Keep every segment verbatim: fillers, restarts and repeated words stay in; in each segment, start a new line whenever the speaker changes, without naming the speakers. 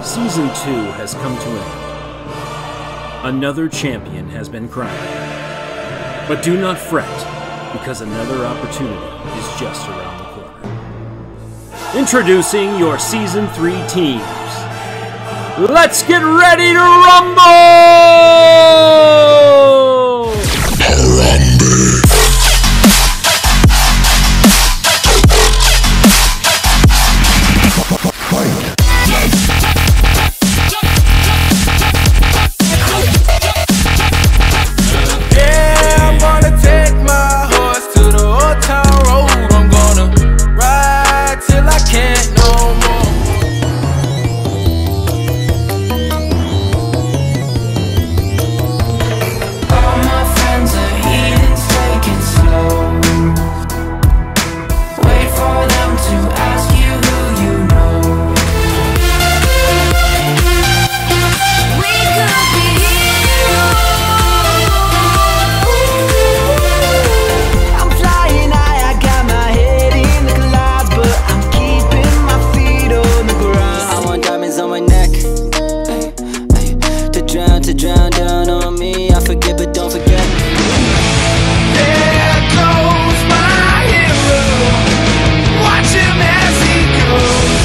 Season two has come to an end. Another champion has been crowned. But do not fret, because another opportunity is just around the corner. Introducing your Season three teams. Let's get ready to rumble! Harambe!
To drown down on me, I forget but don't forget.
There goes my hero, watch him as he goes.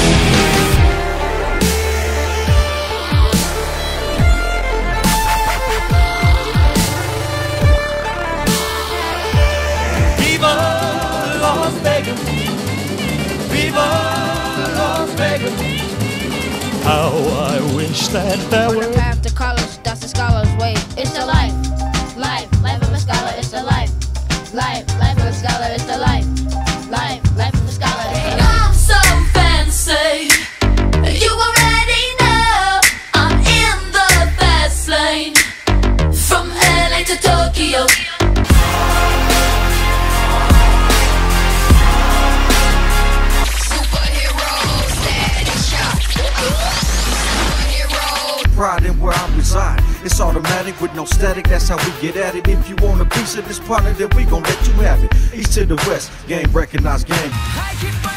Viva Las Vegas, Viva Las Vegas.
How I wish that there were
path to college, that's the scholar's way. It's the life, life, life of a scholar, it's the life. Life, life of a scholar, it's the life. Life, life of a scholar, it's the life.
I'm so fancy, you already know. I'm in the fast lane, from L A to Tokyo.
Pride in where I reside. It's automatic with no static, that's how we get at it. If you want a piece of this product, then we gon' let you have it. East to the west, game recognized game.